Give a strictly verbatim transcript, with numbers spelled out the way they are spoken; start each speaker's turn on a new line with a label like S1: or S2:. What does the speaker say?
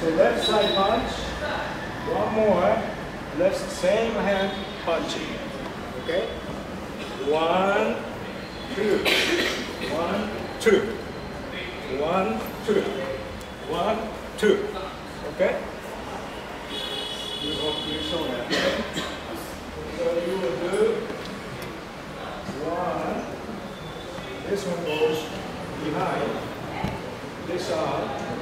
S1: So left side punch. One more. Left same hand punching. Okay. One, two. One, two. One, two. One, two. Okay. You hope you show that. So you will do one. This one goes behind. This arm.